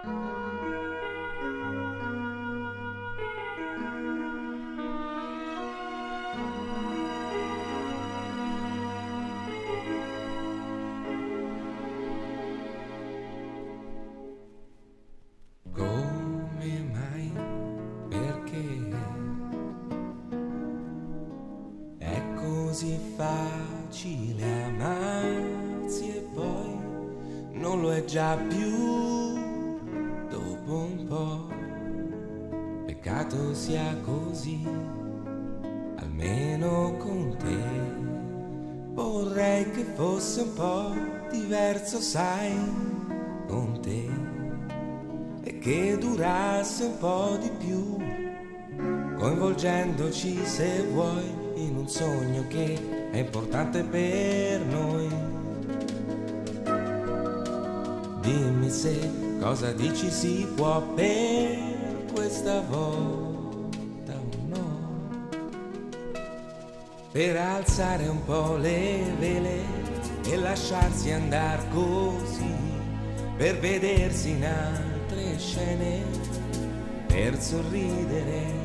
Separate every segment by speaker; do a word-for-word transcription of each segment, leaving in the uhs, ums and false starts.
Speaker 1: Così facile amarsi e poi non lo è già più dopo un po'. Peccato sia così, almeno con te. Vorrei che fosse un po' diverso, sai, con te, e che durasse un po' di più, coinvolgendoci se vuoi in un sogno che è importante per noi. Dimmi se cosa dici si può per questa volta o no, per alzare un po' le vele e lasciarsi andar così, per vedersi in altre scene, per sorridere,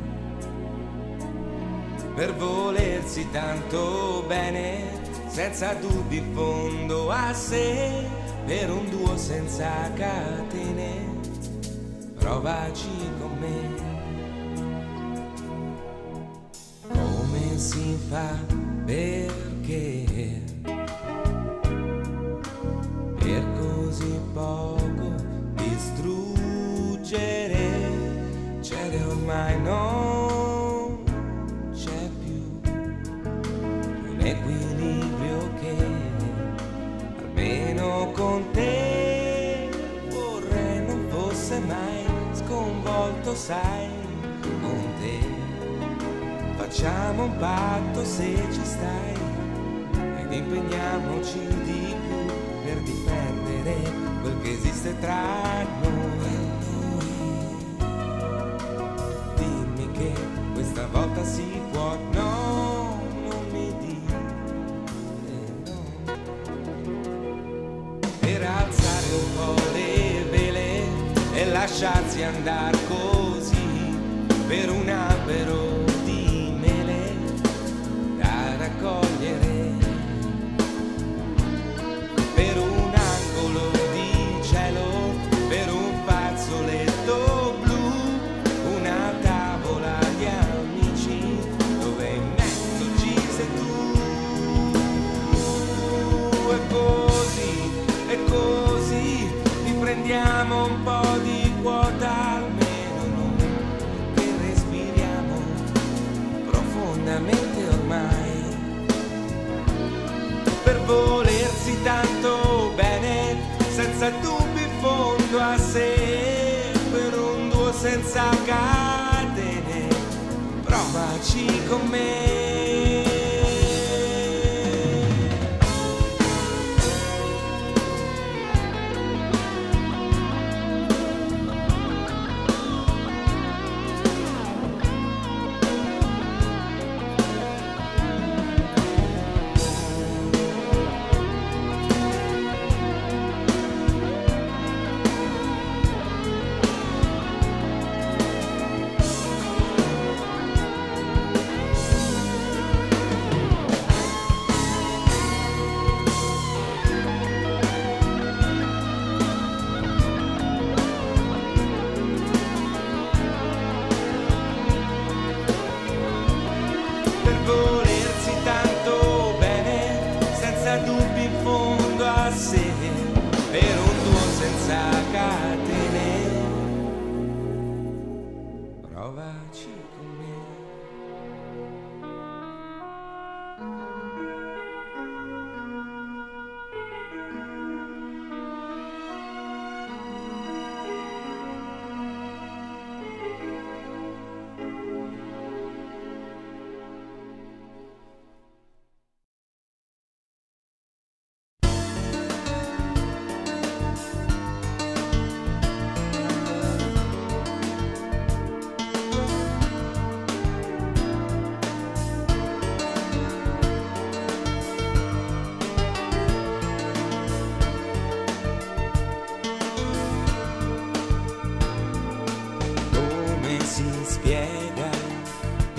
Speaker 1: per volersi tanto bene, senza dubbi in fondo a sé, per un duo senza catene. Provaci con me. Come si fa, perché per così poco distruggere cieli ormai non equilibrio che almeno con te vorrei non fosse mai sconvolto, sai, con te. Facciamo un patto se ci stai ed impegniamoci di più per difendere quel che esiste tra noi. Dimmi che questa volta si può, no, alzare un po' le vele e lasciarsi andar così, per un albero di mele da raccogliere, per un angolo di cielo, per un fazzoletto blu, una tavola di amici dove in mezzo ci sei tu. E così, e così riprendiamo un po' di quota, almeno noi che respiriamo profondamente ormai, per volersi tanto bene, senza dubbi in fondo a sé, per un duo senza catene. Provaci con me.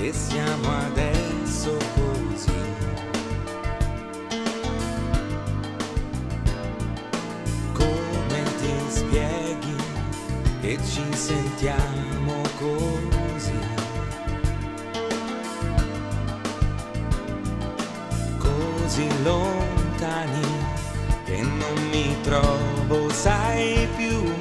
Speaker 1: che siamo adesso così. Come ti spieghi che ci sentiamo così? Così lontani che non mi trovo, sai più.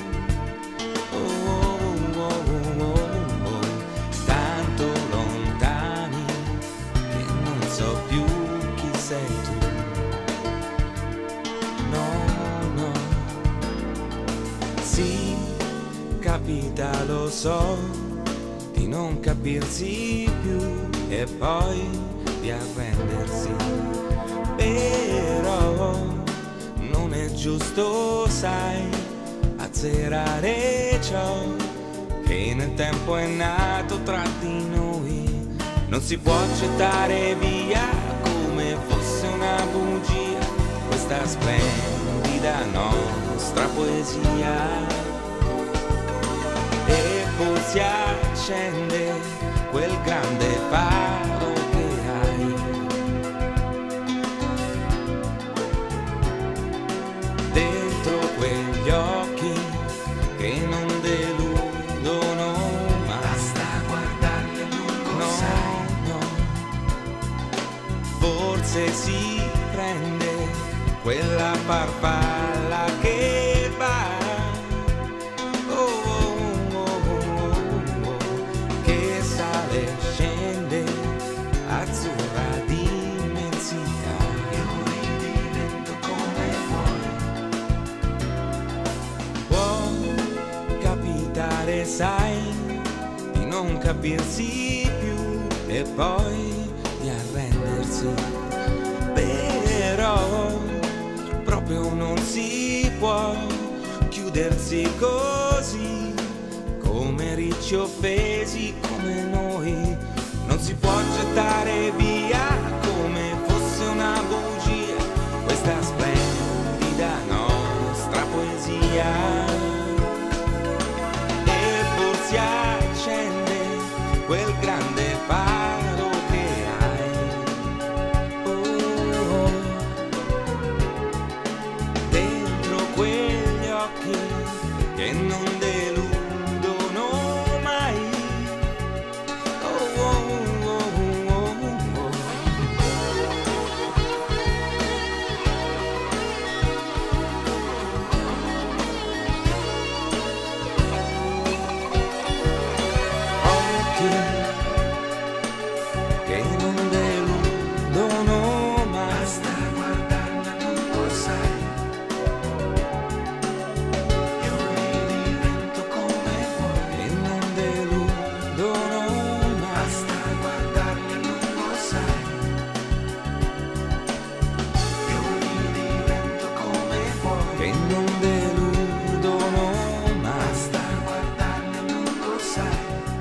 Speaker 1: Capita, lo so, di non capirsi più e poi di arrendersi, però non è giusto, sai, azzerare ciò che nel tempo è nato tra di noi. Non si può gettare via come fosse una bugia questa splendida nostra poesia. E poi si accende quel grande faro che hai dentro quegli occhi che non deludono mai. Basta guardarli a lungo, no, sai. No. Forse si prende quella farfalla che va. Azzurra d'immensità, io ridivento come vuoi. Può capitare, sai, di non capirsi più e poi di arrendersi, però proprio non si può chiudersi così come ricci offesi come noi. Non si può gettare via come fosse una bugia questa splendida nostra poesia. E poi si accende quel grande faro che hai. Oh, oh. Dentro quegli occhi che non deludono mai. Oh, oh. Che non deludono mai. Basta guardarmi a lungo, sai. Io ridivento come vuoi. Che non deludono mai. Basta guardarmi a lungo, sai. Io ridivento come vuoi. Che non deludono mai. Basta guardarmi a lungo, sai.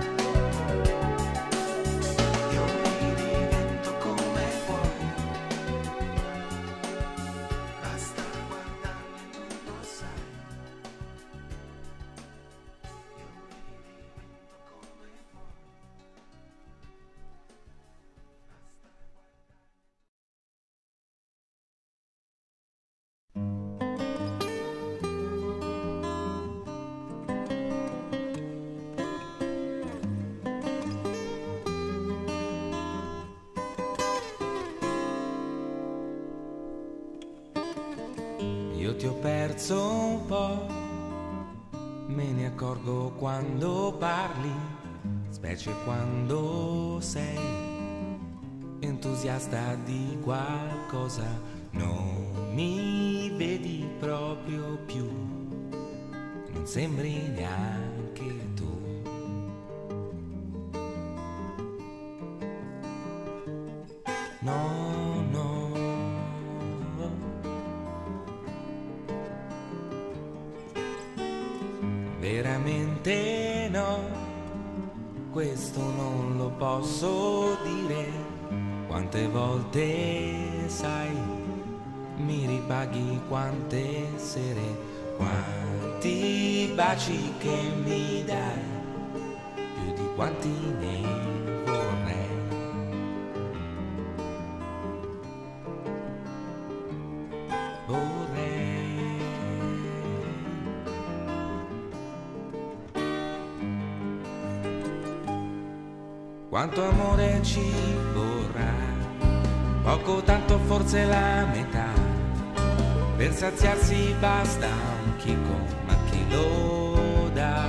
Speaker 1: Io ti ho perso un po', me ne accorgo quando parli, specie quando sei entusiasta di qualcosa. Non mi vedi proprio più, non sembri neanche tu. No, no. Veramente no, questo non lo posso dire. Quante volte, sai, mi ripaghi quante sere, quanti baci che mi dai, più di quanti ne vorrei. quanto amore ci vorrà, poco tanto forse la metà, per saziarsi basta un chicco, ma chi lo dà?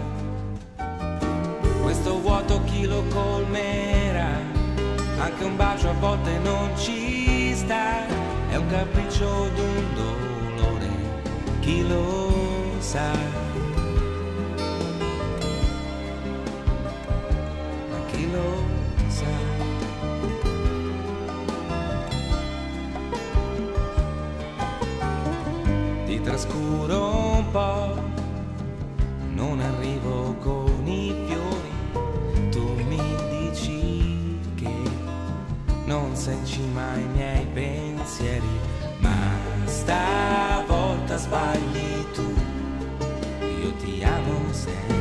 Speaker 1: Questo vuoto chi lo colmerà? Anche un bacio a volte non ci sta, è un capriccio d'un dolore, chi lo sa? Chi lo sa? Ti trascuro un po', non arrivo con i fiori, tu mi dici che non sei in cima ai miei pensieri, ma stavolta sbagli tu, io ti amo sempre.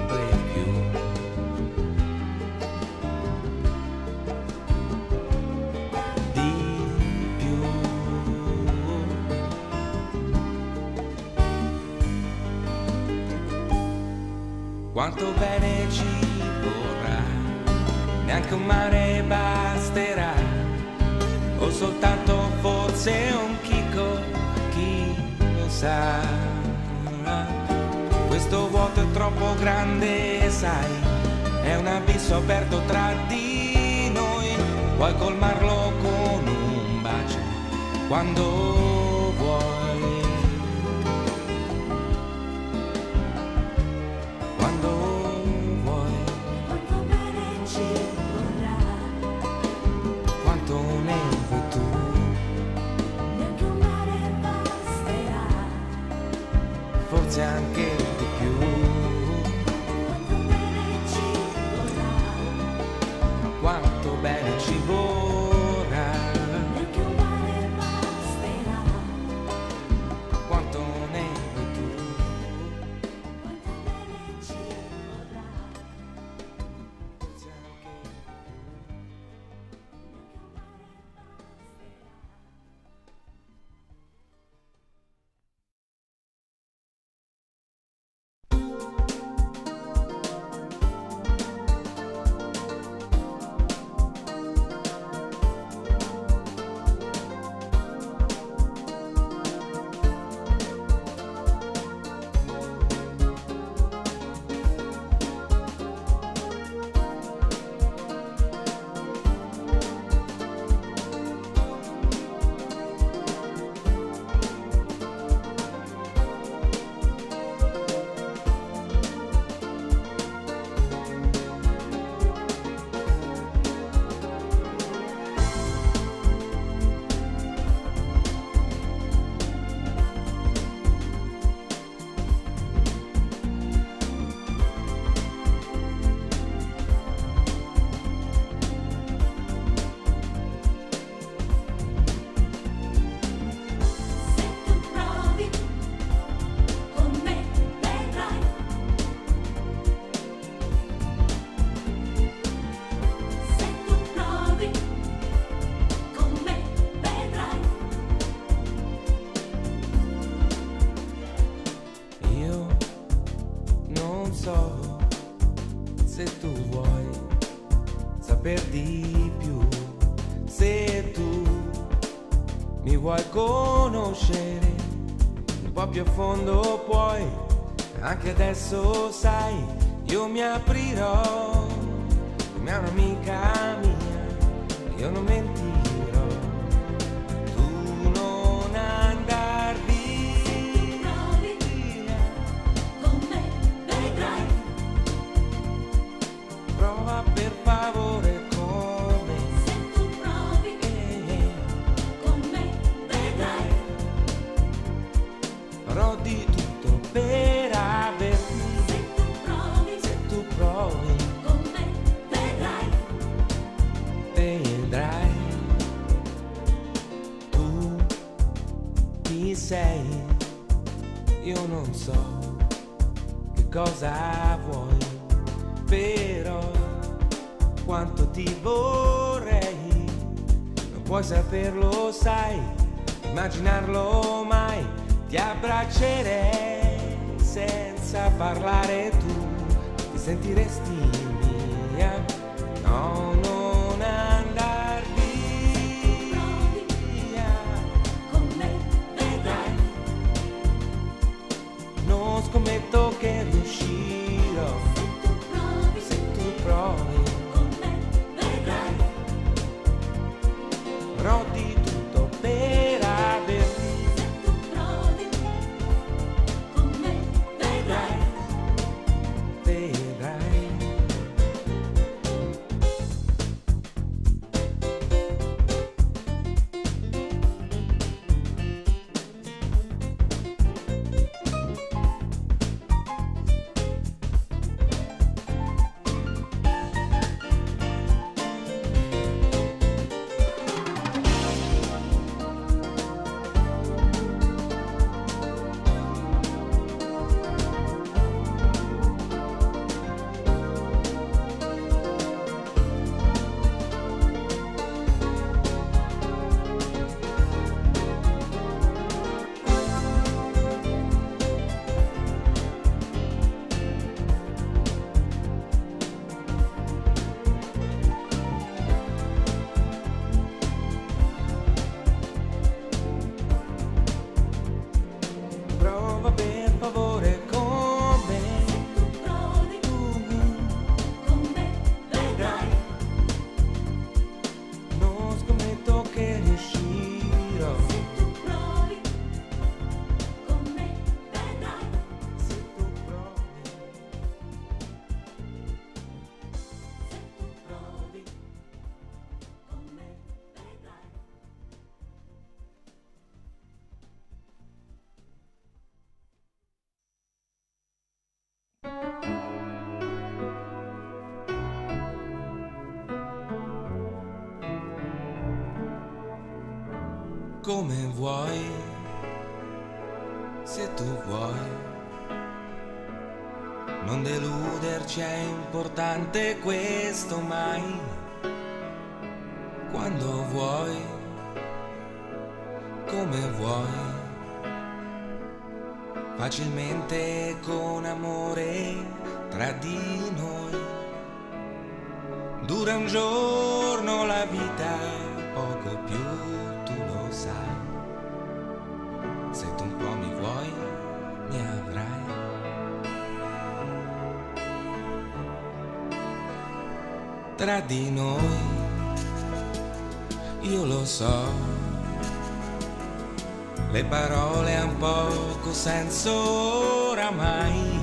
Speaker 1: Quanto bene ci vorrà, neanche un mare basterà, o soltanto forse un chicco, chi lo sa? Questo vuoto è troppo grande, sai, è un abisso aperto tra di noi, puoi colmarlo con un bacio, quando vuoi. Anche di più, quanto bene ci vorrà, quanto bene ci vorrà, neanche un mare basterà, quanto ne vuoi tu, quanto bene ci vorrà, forse anche di più, neanche un mare basterà. Se tu vuoi saper di più, se tu mi vuoi conoscere un po' più a fondo, puoi, anche adesso sai, io mi aprirò come a un'amica mia, io non mentirò, tu non andar via, con me vedrai. Prova per favore con me. Se tu provi eh, con me vedrai. Farò di tutto per averti. Se tu provi, se tu provi con me vedrai. Vedrai. Tu chi sei? Io non so che cosa vuoi, però quanto ti vorrei, non puoi saperlo, sai, immaginarlo mai, ti abbraccerei senza parlare, tu ti sentiresti mia, no, non andar via.
Speaker 2: Con me vedrai.
Speaker 1: Non scommetto che riuscirò.
Speaker 2: Se tu provi,
Speaker 1: Se tu provi,
Speaker 2: con me vedrai.
Speaker 1: farò di tutto per averti.
Speaker 2: Se tu provi, con me vedrai.
Speaker 1: Vedrai. Prova per favore con me.
Speaker 2: Tu provi,
Speaker 1: Tu
Speaker 2: con me vedrai.
Speaker 1: non scommetto che riuscirò.
Speaker 2: Se tu provi, con me vedrai.
Speaker 1: Se tu provi,
Speaker 2: Se tu provi, con me vedrai.
Speaker 1: come vuoi, se tu vuoi. Non deluderci, è importante questo mai. Quando vuoi, come vuoi. Facilmente con amore tra di noi. Dura un giorno la vita, poco più tu lo sai. Se tu un po' mi vuoi, mi avrai. Tra di noi, io lo so, le parole han poco senso oramai.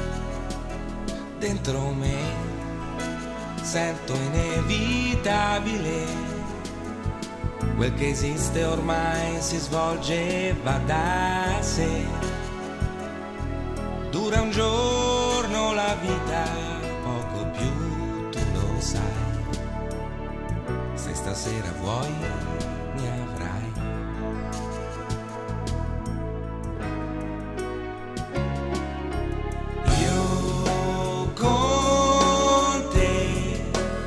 Speaker 1: Dentro me sento inevitabile, quel che esiste ormai si svolge e va da sé. Dura un giorno la vita, poco più tu lo sai. Se stasera vuoi, mi avrai. Io con te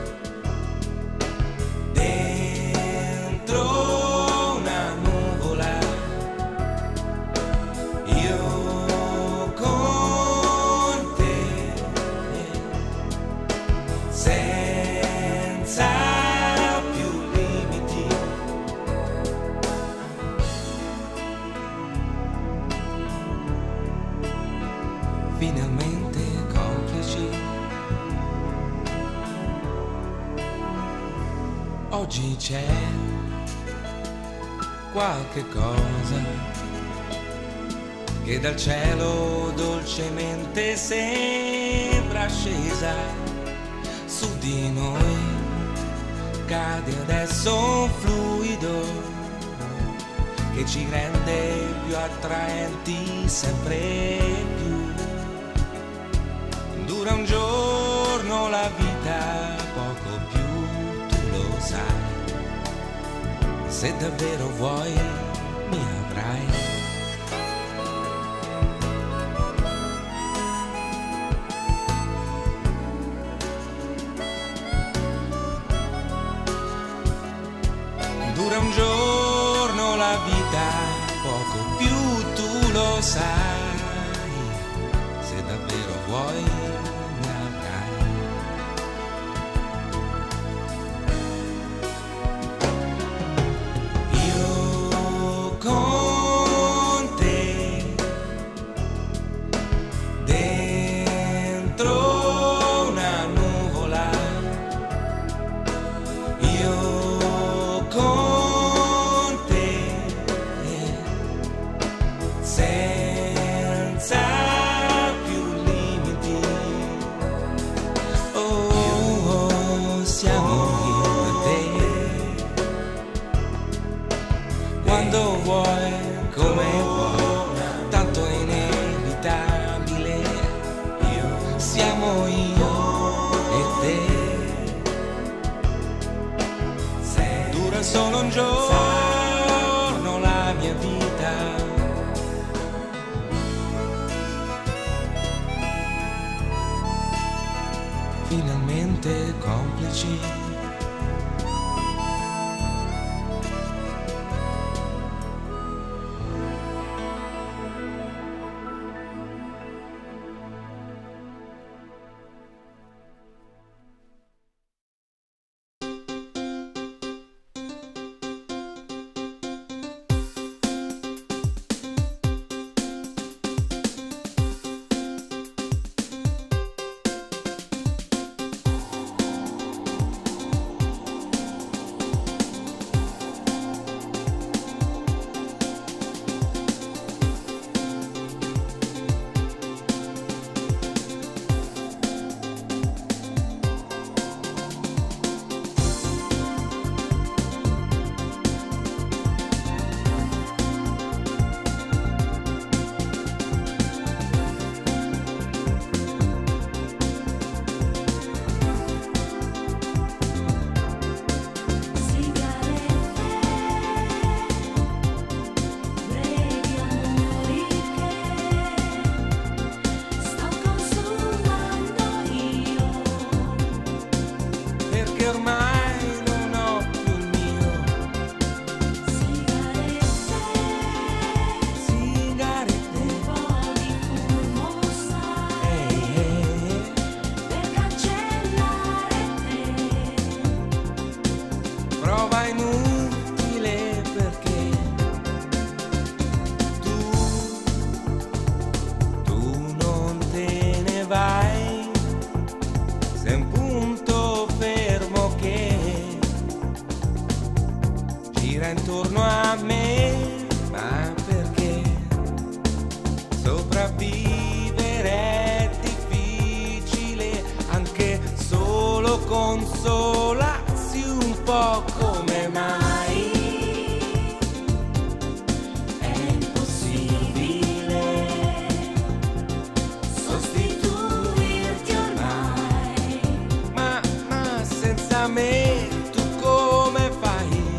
Speaker 1: dentro una nuvola. Io con te senza più limiti. Finalmente complici. Oggi c'è qualche cosa che dal cielo dolcemente sembra scesa su di noi. Cade adesso un fluido che ci rende più attraenti sempre più. Dura un giorno la vita, poco più tu lo sai. Se davvero vuoi, mi avrai. Dura un giorno la vita, poco più tu lo sai. Se davvero vuoi, mi avrai. solo un giorno la mia vita. Finalmente complici. Intorno a me, ma perché sopravvivere è difficile, anche solo consolarsi un po'. Come mai è impossibile sostituirti ormai? Ma, ma senza me tu come fai?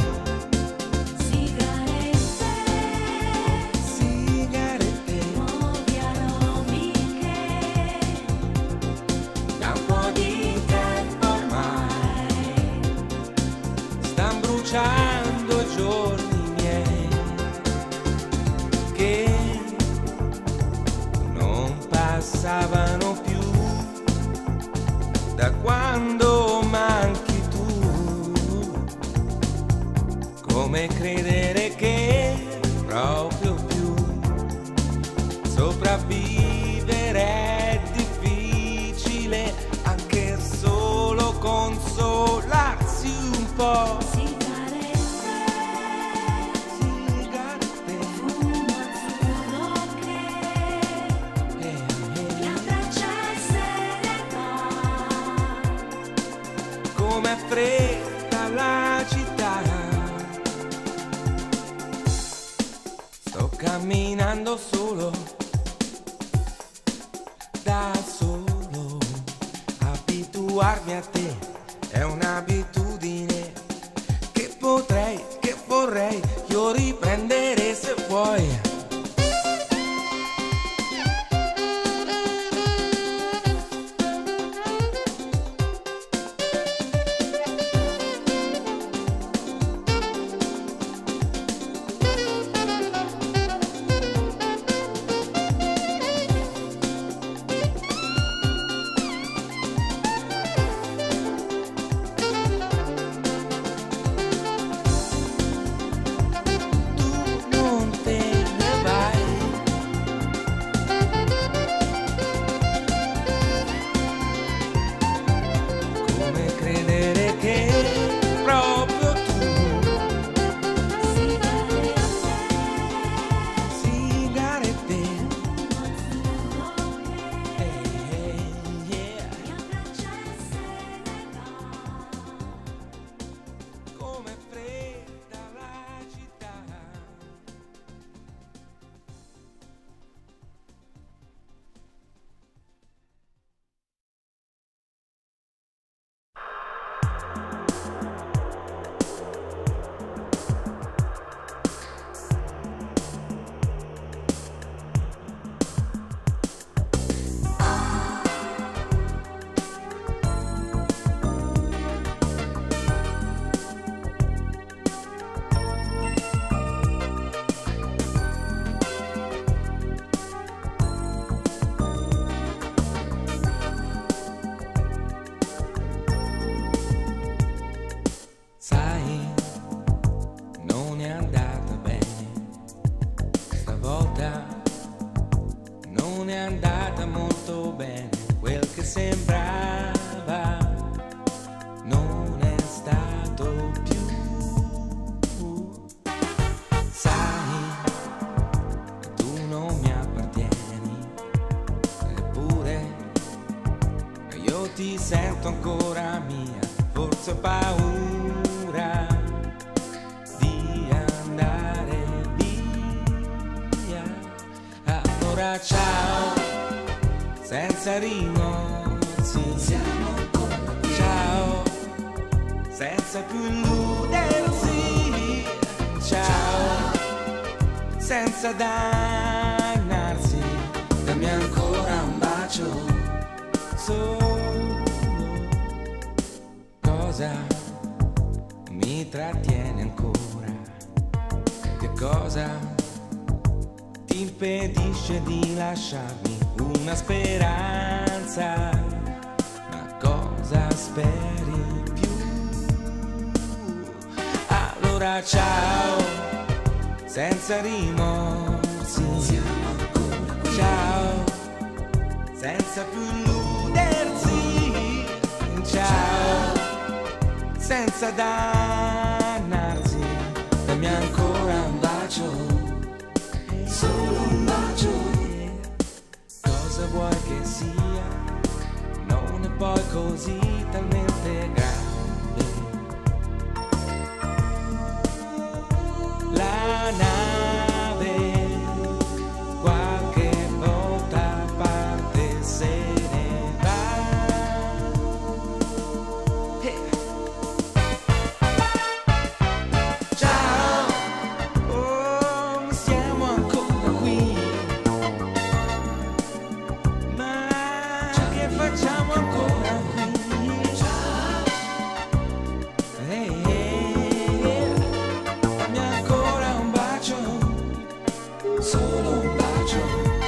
Speaker 1: I giorni miei che non passavano più da quando manchi tu. Come credere che proprio più sopravvivere è difficile, anche solo consolarsi un po'. Come fredda la città, sto camminando solo, da solo. Abituarmi a te è un'abitudine che potrei, che vorrei io riprendere se vuoi. non è andata molto bene, quel che sembrava non è stato più. Sai, tu non mi appartieni, eppure io ti sento ancora mia. Forse ho paura di andare via. Allora ciao, senza rimorsi. Ciao, senza più illudersi. Ciao, senza dannarsi. Dammi ancora un bacio. Solo cosa mi trattiene ancora? Che cosa ti impedisce di lasciarmi una speranza? Ma cosa speri più? Allora ciao, senza rimorsi. Ciao, senza più illudersi. Ciao, senza dannarsi. Dammi ancora un bacio, solo un bacio. Cosa vuoi che sia? Non è poi così talmente grande. La nave qualche volta parte, se ne va. Hey. Ciao, oh, siamo ancora qui, ma che facciamo ancora qui? Hey, hey, dammi ancora un bacio, solo un bacio.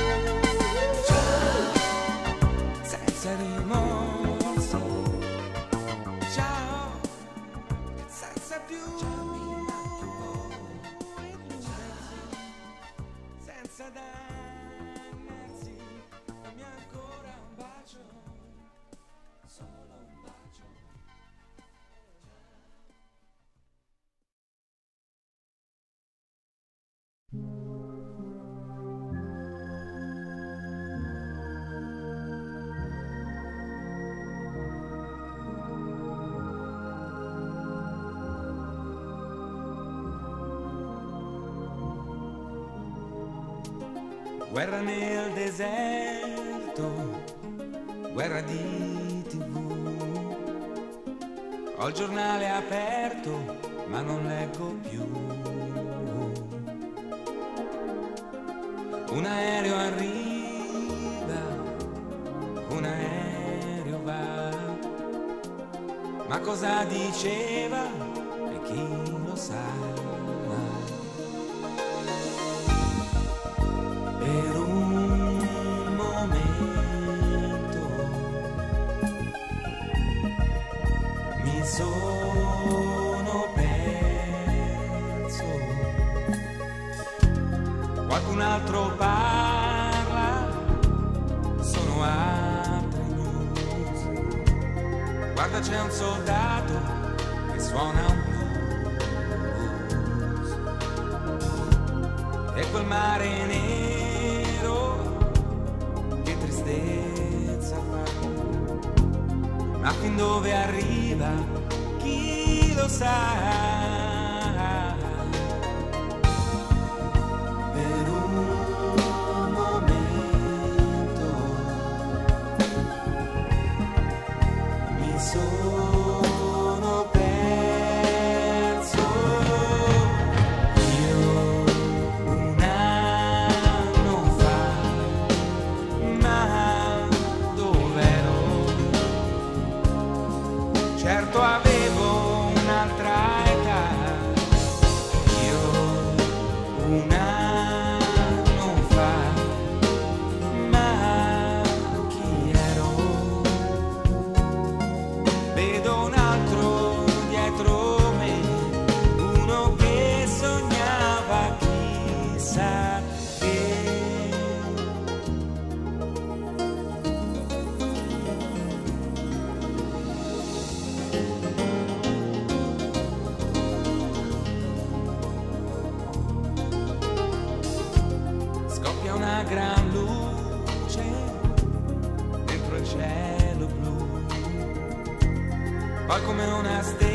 Speaker 1: Ciao, senza rimorsi. Ciao, senza più senza dannarsi. Dammi ancora un bacio, solo un bacio. Guerra nel deserto, guerra di tivù. Ho il giornale aperto, ma non leggo più. Un aereo arriva, un aereo va. Ma cosa diceva e chi lo sa? Per un momento mi sono perso. Qualcun altro parla, sono altre news. Guarda, c'è un soldato che suona un blues. E quel mare nero, che tristezza fa. Ma fin dove arriva, chi lo sa? Per un momento mi sono perso. Io un anno fa, ma dov'ero? Certo avevo un'altra età. poi come una stella